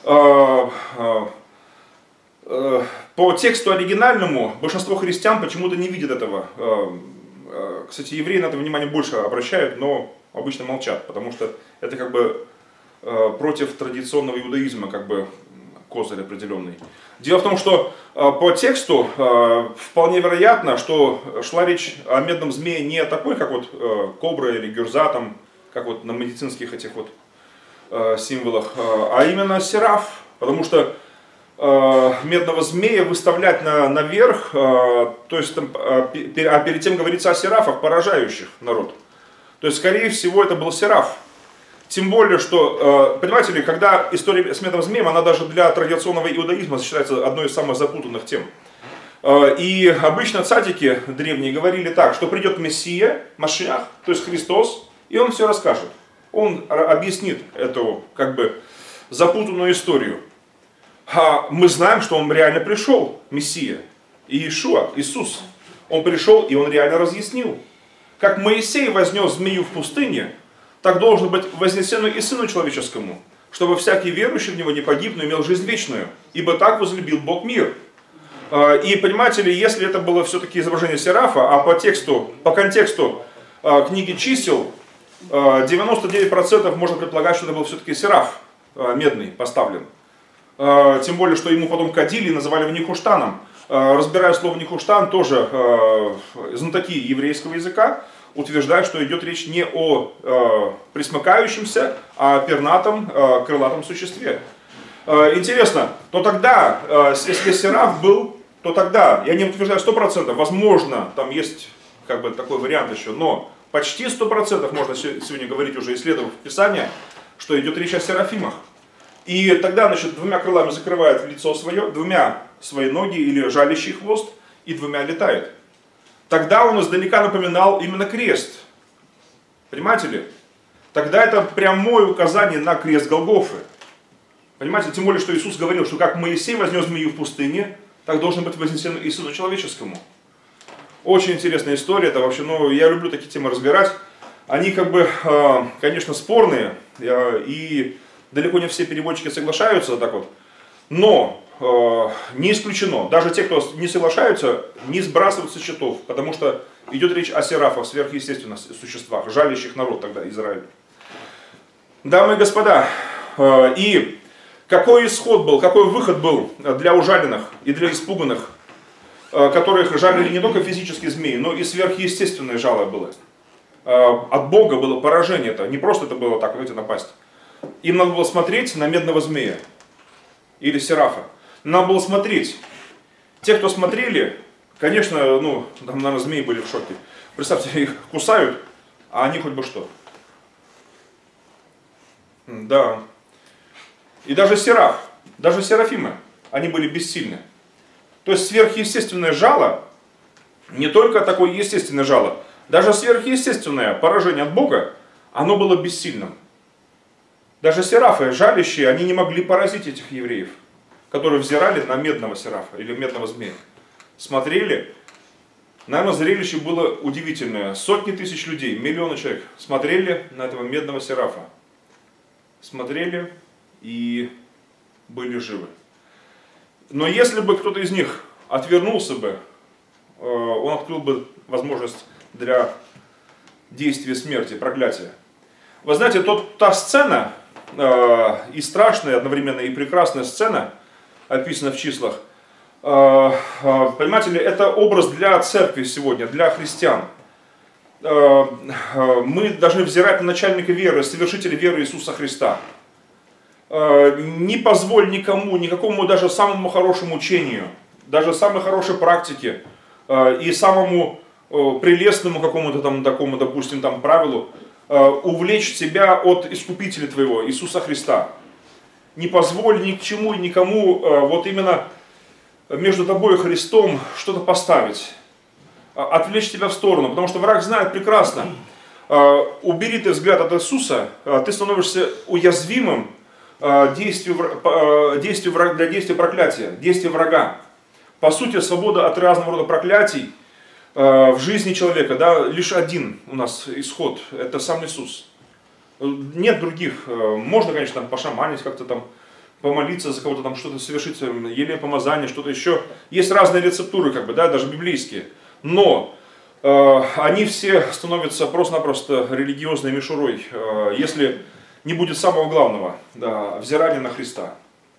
по тексту оригинальному большинство христиан почему-то не видят этого. Кстати, евреи на это внимание больше обращают, но обычно молчат, потому что это как бы против традиционного иудаизма, как бы козырь определенный. Дело в том, что по тексту вполне вероятно, что шла речь о медном змее не такой, как вот кобра или гюрза, там, как вот на медицинских этих вот символах, а именно сераф, потому что медного змея выставлять наверх, то есть там, а перед тем говорится о серафах, поражающих народ. То есть, скорее всего, это был сераф. Тем более, что, понимаете ли, когда история с медным змеем, она даже для традиционного иудаизма считается одной из самых запутанных тем. И обычно цадики древние говорили так, что придет Мессия, Машиах, то есть Христос, и он все расскажет. Он объяснит эту, как бы, запутанную историю. А мы знаем, что он реально пришел, Мессия, Иешуа, Иисус. Он пришел, и он реально разъяснил. Как Моисей вознес змею в пустыне, так должен быть вознесен и Сыну Человеческому. чтобы всякий верующий в Него не погиб, но имел жизнь вечную. Ибо так возлюбил Бог мир». И понимаете ли, если это было все-таки изображение Серафа, а по контексту книги чисел, 99% можно предполагать, что это был все-таки Сераф медный поставлен. Тем более, что ему потом кадили и называли его Нехуштаном. Разбирая слово Нехуштан, тоже знатоки еврейского языка утверждают, что идет речь не о пресмыкающемся, а о пернатом крылатом существе. Интересно, но тогда, если Сераф был, то тогда, я не утверждаю 100%, возможно, там есть как бы такой вариант еще, но почти 100% можно сегодня говорить, уже исследовав Писание, что идет речь о серафимах. И тогда, значит, двумя крылами закрывает лицо свое, двумя свои ноги или жалящий хвост, и двумя летает. Тогда он издалека напоминал именно крест. Понимаете ли? Тогда это прямое указание на крест Голгофы. Понимаете, тем более, что Иисус говорил, что как Моисей вознес змею в пустыне, так должен быть вознесен и Сыну Человеческому. Очень интересная история, это вообще, я люблю такие темы разбирать. Они как бы, конечно, спорные, и далеко не все переводчики соглашаются так вот, но не исключено, даже те, кто не соглашаются, не сбрасывают со счетов, потому что идет речь о серафах, сверхъестественных существах, жалящих народ тогда Израиля. Дамы и господа, и какой исход был, какой выход был для ужаленных и для испуганных, которых жалили не только физические змеи, но и сверхъестественное жало было. От Бога было поражение, это не просто это было так, знаете, напасть. Им надо было смотреть на медного змея или серафа. Надо было смотреть. Те, кто смотрели, конечно, там, наверное, змеи были в шоке. Представьте, их кусают, а они хоть бы что. Да. И даже сераф, даже серафимы, они были бессильны. То есть сверхъестественное жало, не только такое естественное жало, даже сверхъестественное поражение от Бога, оно было бессильным. Даже серафы, жалящие, они не могли поразить этих евреев, которые взирали на медного серафа или медного змея. Смотрели, наверное, зрелище было удивительное. Сотни тысяч людей, миллионы человек смотрели на этого медного серафа. Смотрели и были живы. Но если бы кто-то из них отвернулся бы, он открыл бы возможность для действия смерти, проклятия. Вы знаете, та сцена, и страшная одновременно, и прекрасная сцена, описана в числах, понимаете ли, это образ для церкви сегодня, для христиан. Мы должны взирать на начальника веры, совершителя веры Иисуса Христа. Не позволь никому, никакому даже самому хорошему учению, даже самой хорошей практике и самому прелестному какому-то там такому, допустим, там правилу увлечь тебя от Искупителя твоего, Иисуса Христа. Не позволь ни к чему и никому вот именно между тобой и Христом что-то поставить, отвлечь тебя в сторону, потому что враг знает прекрасно, убери ты взгляд от Иисуса, ты становишься уязвимым для действия проклятия, действия врага. По сути, свобода от разного рода проклятий в жизни человека, да, лишь один у нас исход, это сам Иисус. Нет других. Можно, конечно, там пошаманить, как-то там помолиться за кого-то, там что-то совершить, еле помазание, что-то еще. Есть разные рецептуры, как бы, да, даже библейские. Но они все становятся просто-напросто религиозной мишурой, если не будет самого главного, да, взирания на Христа.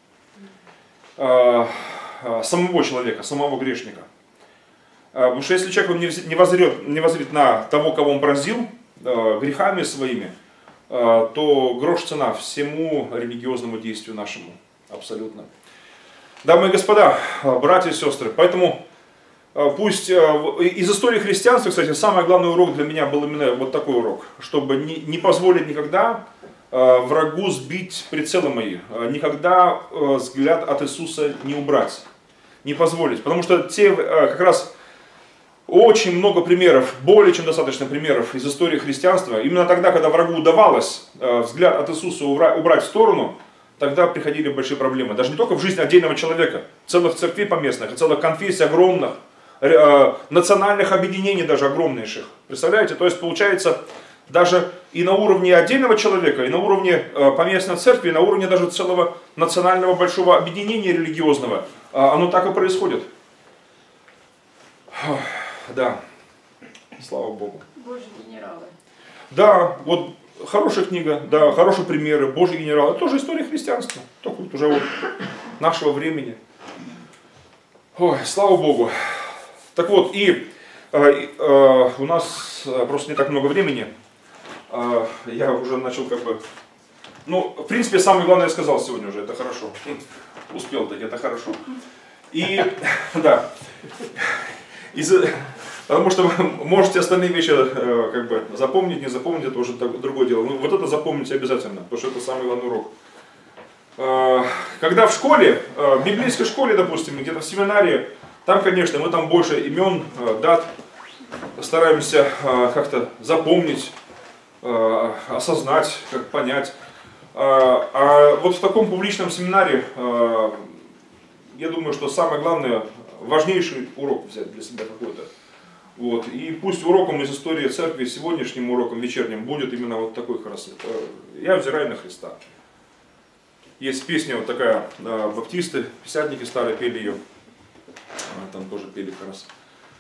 Самого человека, самого грешника. Потому что если человек не воззрит на того, кого он поразил грехами своими, то грош цена всему религиозному действию нашему. Абсолютно. Дамы и господа, братья и сестры, поэтому пусть из истории христианства, кстати, самый главный урок для меня был именно вот такой урок, чтобы не позволить никогда врагу сбить прицелы мои, никогда взгляд от Иисуса не убрать, не позволить. Потому что те как раз очень много примеров, более чем достаточно примеров из истории христианства, именно тогда, когда врагу удавалось взгляд от Иисуса убрать в сторону, тогда приходили большие проблемы. Даже не только в жизни отдельного человека, целых церквей поместных, целых конфессий огромных, национальных объединений даже огромнейших. Представляете? То есть получается, даже и на уровне отдельного человека, и на уровне поместной церкви, и на уровне даже целого национального большого объединения религиозного. Оно так и происходит. Да, слава Богу. Божьи генералы. Да, вот хорошая книга, да, хорошие примеры, Божьи генералы. Это тоже история христианства, только вот уже вот нашего времени. Ой, слава Богу. Так вот, и у нас просто не так много времени. Я уже начал как бы... Ну, в принципе, самое главное я сказал сегодня уже, это хорошо. Успел так, это хорошо. И, да, потому что вы можете остальные вещи как бы запомнить, не запомнить, это уже другое дело. Ну, вот это запомните обязательно, потому что это самый главный урок. Когда в школе, в библейской школе, допустим, где-то в семинаре, там, конечно, мы там больше имен, дат стараемся как-то запомнить, осознать, как понять. А вот в таком публичном семинаре, я думаю, что самое главное, важнейший урок взять для себя какой-то. Вот. И пусть уроком из истории церкви, сегодняшним уроком вечерним, будет именно вот такой как раз. Я взираю на Христа. Есть песня вот такая, баптисты, писятники старые пели ее. Там тоже пели как раз.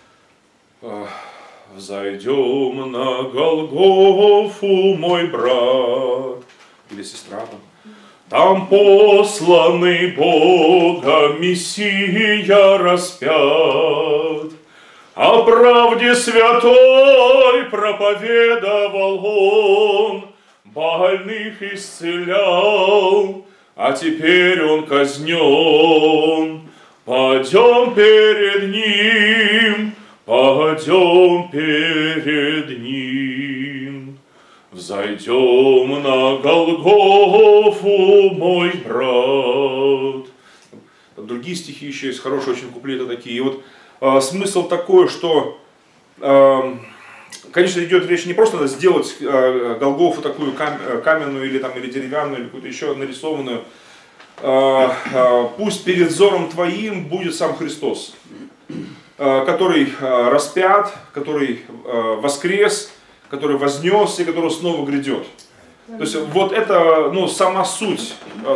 «Взойдем на Голгофу, мой брат», или сестра там посланный Богом Мессия распят, о правде святой проповедовал он, больных исцелял, а теперь он казнен. Пойдем перед ним, пойдем перед ним. Взойдем на Голгофу, мой брат. Другие стихи еще есть, хорошие очень куплеты такие. И вот смысл такой, что, конечно, идет речь не просто сделать Голгофу такую каменную или деревянную, или какую-то еще нарисованную. Пусть перед взором твоим будет сам Христос, который распят, который воскрес, который вознесся и который снова грядет. То есть вот это, ну, сама суть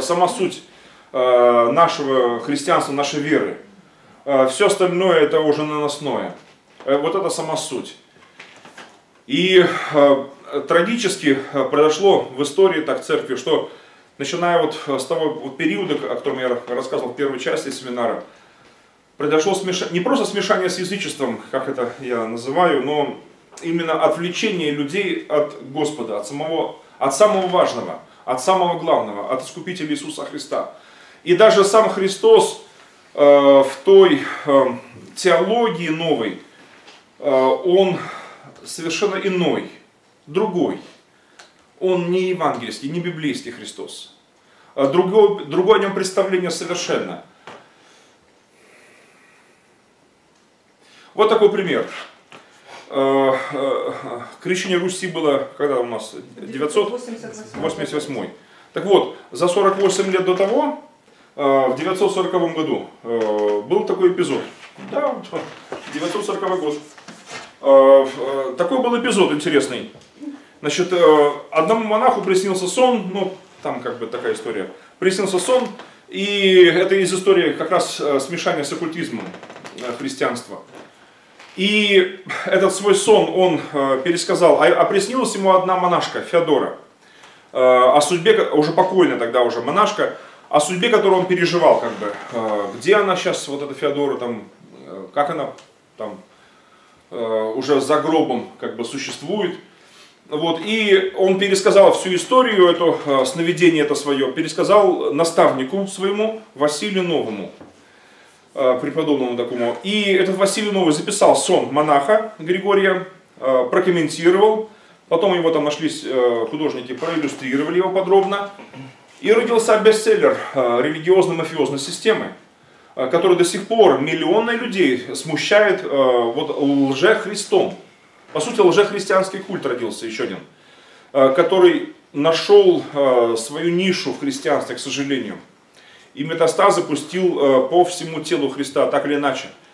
нашего христианства, нашей веры. Все остальное это уже наносное. Вот это сама суть. И трагически произошло в истории так церкви, что начиная вот с того вот периода, о котором я рассказывал в первой части семинара, произошло не просто смешание с язычеством, как это я называю, но именно отвлечение людей от Господа, от самого важного, от самого главного, от Искупителя Иисуса Христа. И даже сам Христос в той теологии новой, он совершенно иной, другой. Он не евангельский, не библейский Христос. Другое о нем представление совершенно. Вот такой пример. Крещение Руси было, когда у нас? 988. Так вот, за 48 лет до того, в 940 году, был такой эпизод. Да, 940 год. Такой был эпизод интересный. Значит, одному монаху приснился сон, ну, там как бы такая история. Приснился сон, и это из истории как раз смешания с оккультизмом христианства. И этот свой сон он пересказал, а приснилась ему одна монашка, Феодора, о судьбе, уже покойная тогда уже монашка, о судьбе, которую он переживал, как бы, где она сейчас, вот эта Феодора, там, как она там уже за гробом как бы существует. Вот, и он пересказал всю историю, это сновидение это свое, пересказал наставнику своему, Василию Новому, преподобному такому. И этот Василий Новый записал сон монаха Григория, прокомментировал, потом его там нашлись художники, проиллюстрировали его подробно. И родился бестселлер религиозно-мафиозной системы, который до сих пор миллионы людей смущает вот, лже-христом. По сути, лжехристианский культ родился еще один, который нашел свою нишу в христианстве, к сожалению. И метастазы пустил по всему телу Христа, так или иначе.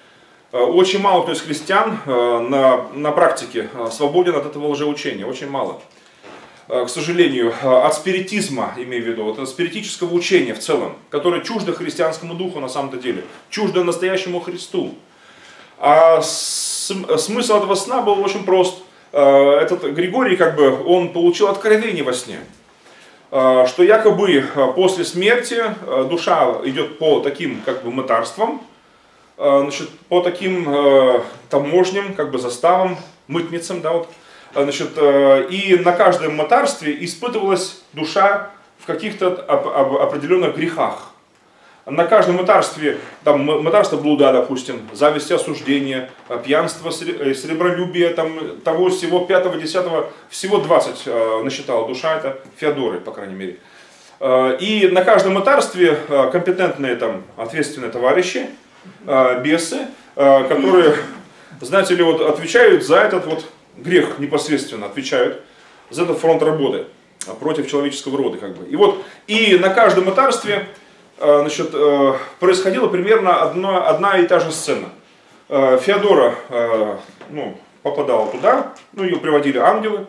Очень мало кто из христиан на практике свободен от этого лжеучения, очень мало. К сожалению, от спиритизма, имею в виду, от спиритического учения в целом, которое чуждо христианскому духу на самом-то деле, чуждо настоящему Христу. А смысл этого сна был очень прост. Этот Григорий, он получил откровение во сне, что якобы после смерти душа идет по таким мытарствам, по таким таможням, заставам, мытницам, да, вот. И на каждом мытарстве испытывалась душа в каких-то определенных грехах. На каждом мытарстве, там мытарство блуда, допустим, зависть, осуждение, пьянство, сребролюбие, того всего 5-10, всего 20 насчитала душа, это Феодоры, по крайней мере. И на каждом мытарстве компетентные, ответственные товарищи, бесы, которые, знаете ли, отвечают за этот грех непосредственно, отвечают за этот фронт работы против человеческого рода. И на каждом мытарстве происходила примерно одна и та же сцена. Феодора попадала туда, ее приводили ангелы,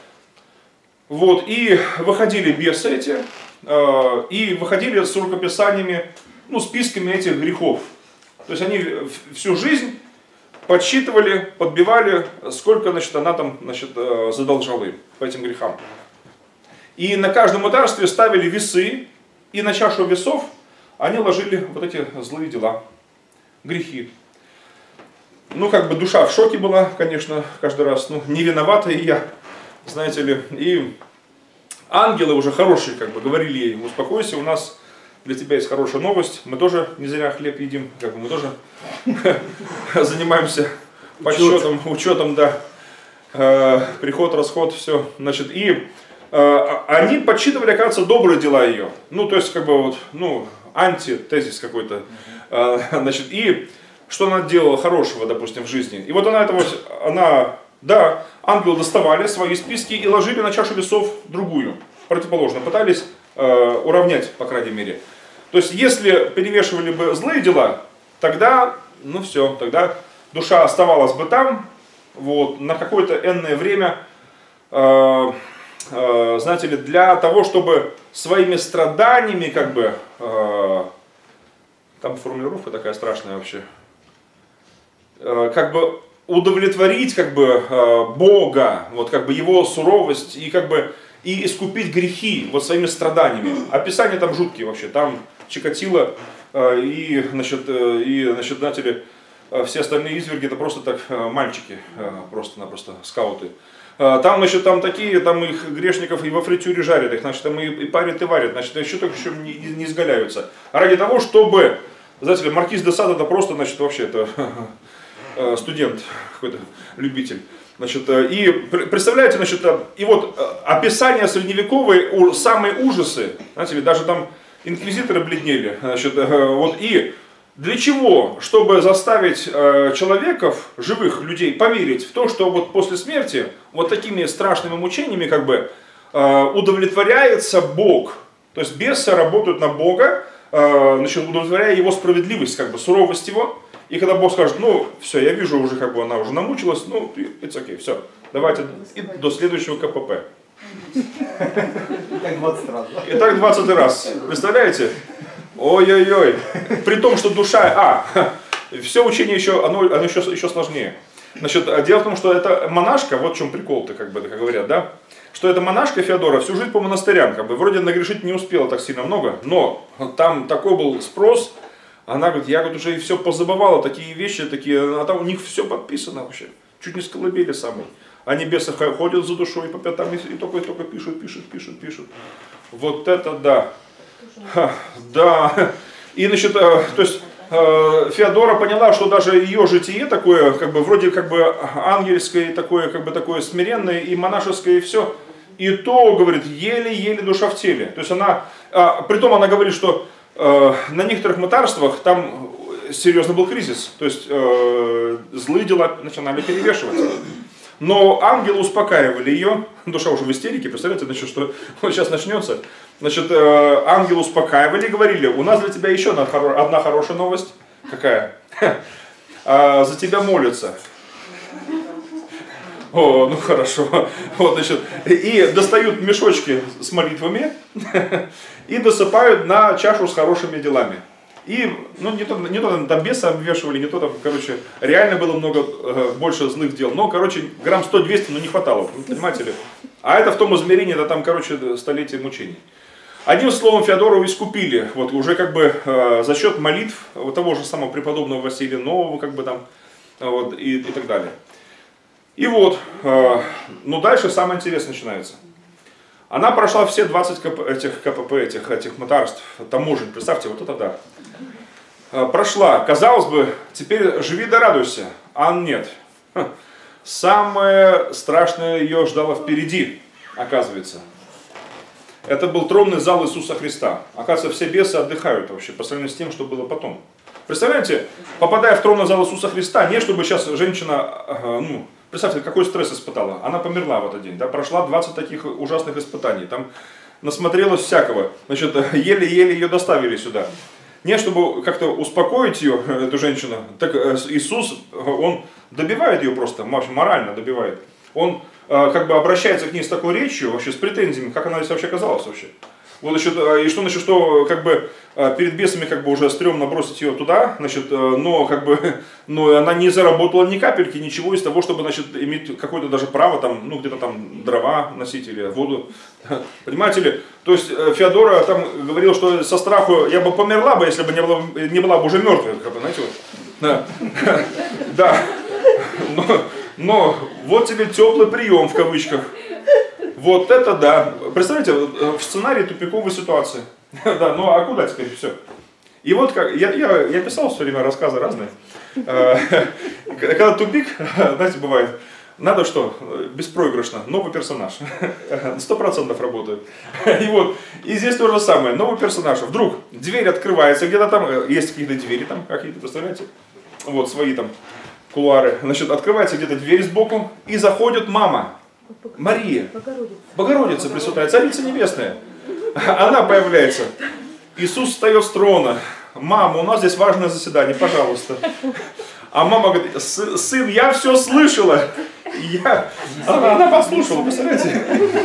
и выходили бесы эти, и выходили с рукописаниями, списками этих грехов. То есть они всю жизнь подсчитывали, подбивали, сколько она задолжала им по этим грехам. И на каждом мытарстве ставили весы, и на чашу весов они ложили эти злые дела, грехи. Душа в шоке была, конечно, каждый раз, не виновата и я, знаете ли. И ангелы уже хорошие, говорили ей: успокойся, у нас для тебя есть хорошая новость, мы тоже не зря хлеб едим, мы тоже занимаемся подсчетом, учетом, да, приход, расход, все. И они подсчитывали, оказывается, добрые дела ее. То есть, антитезис какой-то. И что она делала хорошего, допустим, в жизни. И ангелы доставали свои списки и ложили на чашу весов другую, противоположно, пытались уравнять, по крайней мере. То есть, если перевешивали бы злые дела, тогда, все, тогда душа оставалась бы там, на какое-то энное время, знаете ли, для того, чтобы своими страданиями, там формулировка такая страшная вообще, удовлетворить, Бога, Его суровость и искупить грехи своими страданиями. Описания там жуткие вообще, там Чикатило и, знаете ли, все остальные изверги, это просто так мальчики, просто-напросто скауты. Там, там такие, там их грешников и во фритюре жарят их, там и парят, и варят, еще только еще не изгаляются. Ради того, чтобы, знаете ли, маркиз де Сад это просто, вообще, это студент, какой-то любитель. И представляете, и описание средневековой, самые ужасы, знаете ли, даже там инквизиторы бледнели, и для чего? Чтобы заставить человеков, живых людей, поверить в то, что после смерти, такими страшными мучениями, удовлетворяется Бог. То есть бесы работают на Бога, удовлетворяя Его справедливость, суровость Его. И когда Бог скажет: все, я вижу уже, она уже намучилась, it's okay, все, давайте до следующего КПП. И так 20 раз. И так 20 раз. Представляете? Ой-ой-ой. При том, что душа... все учение оно еще сложнее. Дело в том, что эта монашка, вот в чем прикол-то, как говорят, да? Что эта монашка Феодора всю жизнь по монастырям, вроде нагрешить не успела так сильно много, но там такой был спрос, она говорит: я уже все позабывала, такие вещи, а там у них все подписано вообще, чуть не с колыбели самой. Они бесы ходят за душой по пятам и только пишут. Вот это да. Да. И то есть Феодора поняла, что даже ее житие такое, вроде ангельское, такое смиренное и монашеское, и все. И то, говорит, еле-еле душа в теле. То есть притом она говорит, что на некоторых мытарствах там серьезно был кризис. То есть злые дела начинали перевешиваться. Но ангелы успокаивали ее, душа уже в истерике, представляете, что сейчас начнется. Ангелы успокаивали и говорили: у нас для тебя еще одна хорошая новость. Какая? за тебя молятся. О, ну хорошо. Вот, значит, и достают мешочки с молитвами и досыпают на чашу с хорошими делами. И, ну, не то там беса обвешивали, не то там, короче, реально было много, больше злых дел. Но, короче, грамм 100-200, ну, не хватало, понимаете ли. А это в том измерении, это там, короче, столетие мучений. Одним словом, Феодорова искупили, вот, уже как бы за счет молитв вот того же самого преподобного Василия Нового, как бы там, вот, и так далее. И вот, ну, дальше самое интересное начинается. Она прошла все 20 этих КПП, этих мытарств, таможен, представьте, вот это да. Прошла, казалось бы, теперь живи да радуйся, а нет. Самое страшное ее ждало впереди, оказывается. Это был тронный зал Иисуса Христа. Оказывается, все бесы отдыхают вообще, по сравнению с тем, что было потом. Представляете, попадая в тронный зал Иисуса Христа, не чтобы сейчас женщина, ну, представьте, какой стресс испытала. Она померла в этот день, да, прошла 20 таких ужасных испытаний, там насмотрелась всякого. Значит, еле-еле ее доставили сюда. Не чтобы как-то успокоить ее, эту женщину, так Иисус, Он добивает ее просто, морально добивает. Он как бы обращается к ней с такой речью, вообще с претензиями, как она здесь вообще оказалась вообще. Вот, значит, и что, значит, что как бы перед бесами как бы уже стрёмно бросить ее туда, значит, но как бы, но она не заработала ни капельки, ничего из того, чтобы, значит, иметь какое-то даже право там, ну где-то там дрова носить или воду, понимаете ли? То есть Феодора там говорил, что со страху я бы померла бы, если бы не была бы уже мертвой, как бы, знаете, вот. Да, да, но вот тебе теплый прием в кавычках. Вот это да. Представляете, в сценарии тупиковой ситуации. Да, ну а куда теперь все? И вот как, я писал все время рассказы разные. Когда тупик, знаете, бывает, надо что? Беспроигрышно. Новый персонаж. 100% работает. И вот, и здесь то же самое. Новый персонаж. Вдруг дверь открывается, где-то там, есть какие-то двери там, какие-то, представляете? Вот, свои там кулуары. Значит, открывается где-то дверь сбоку, и заходит мама. Мария, Богородица Пресвятая, Царица Небесная. Она появляется. Иисус встает с трона. Мама, у нас здесь важное заседание, пожалуйста. А мама говорит, сын, я все слышала. Она послушала, представляете?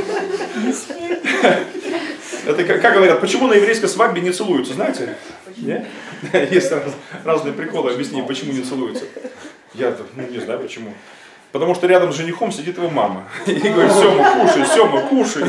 Это как говорят, почему на еврейской свадьбе не целуются, знаете? Нет? Есть разные приколы, объясни, почему не целуются. Я не знаю почему. Потому что рядом с женихом сидит его мама. И говорит, Сема, кушай.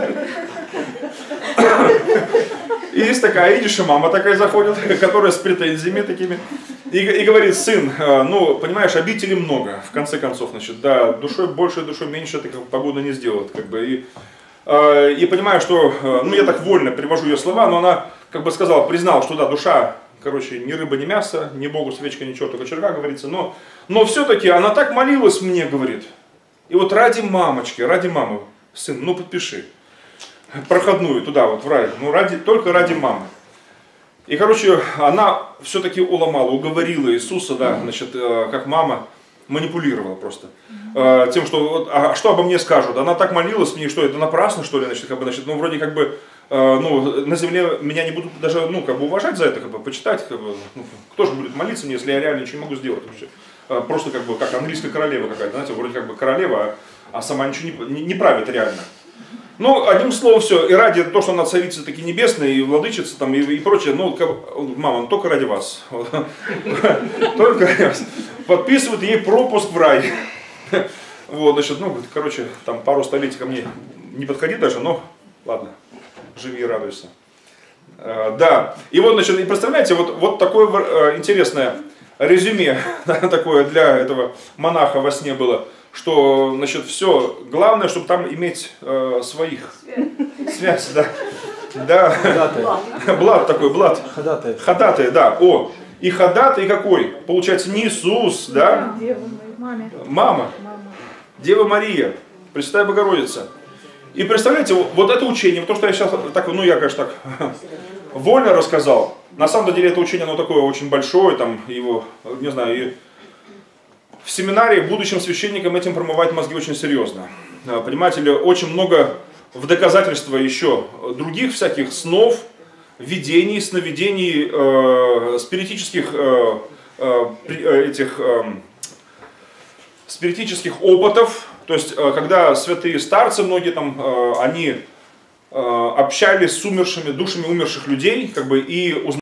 И есть такая, видишь, мама такая заходит, которая с претензиями такими. И говорит, сын, ну, понимаешь, обители много, в конце концов, значит, да, душой больше, душой меньше, это как бы погода не сделает, как бы. И понимаю, что, ну, я так вольно привожу ее слова, но она, как бы сказала, признала, что да, душа, короче, ни рыба, ни мясо, ни богу свечка, ни черту кочерга, говорится, но все-таки она так молилась мне, говорит. И вот ради мамочки, ради мамы, сын, ну подпиши. Проходную туда, вот в рай, ну только ради мамы. И, короче, она все-таки уломала, уговорила Иисуса, да, значит, как мама, манипулировала просто. Тем, что, а что обо мне скажут? Она так молилась мне, что это напрасно, что ли, значит, как бы, значит, ну, вроде как бы, ну, на земле меня не будут даже, ну, как бы уважать за это, как бы, почитать, как бы, ну, кто же будет молиться мне, если я реально ничего не могу сделать вообще. Просто как бы, как английская королева какая-то, знаете, вроде как бы королева, а сама ничего не правит реально. Ну, одним словом, все, и ради того, что она царица таки небесная, и владычица, там, и прочее, ну, мама, ну, только ради вас. Только ради вас. Подписывают ей пропуск в рай. Вот, значит, ну, короче, там пару столетий ко мне не подходи даже, но ладно, живи и радуйся. Да, и вот, значит, и представляете, вот такое интересное резюме, такое для этого монаха во сне было, что, значит, все, главное, чтобы там иметь своих. Связь, да. Да. Блат такой, блат. Ходатай. Ходатай, да. О, и ходатай какой? Получается, не Иисус, да? Мама. Дева Мария, Пресвятая Богородица. И представляете, вот это учение, то, что я сейчас так, ну я, конечно, так вольно рассказал. На самом деле это учение, оно такое очень большое, там его, не знаю, и в семинарии будущим священникам этим промывать мозги очень серьезно. Понимаете ли, очень много в доказательство еще других всяких снов, видений, сновидений, спиритических этих спиритических опытов, то есть когда святые старцы, многие там, они общались с умершими, душами умерших людей, как бы, и узнавали